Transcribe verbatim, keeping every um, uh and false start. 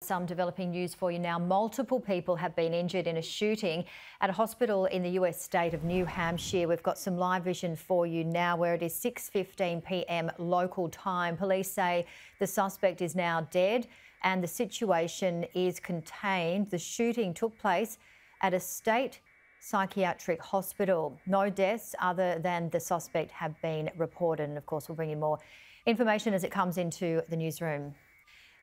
some developing news for you now. Multiple people have been injured in a shooting at a hospital in the U S state of New Hampshire. We've got some live vision for you now where it is six fifteen p m local time. Police say the suspect is now dead and the situation is contained. The shooting took place at a state psychiatric hospital. No deaths other than the suspect have been reported. And of course, we'll bring you more information as it comes into the newsroom.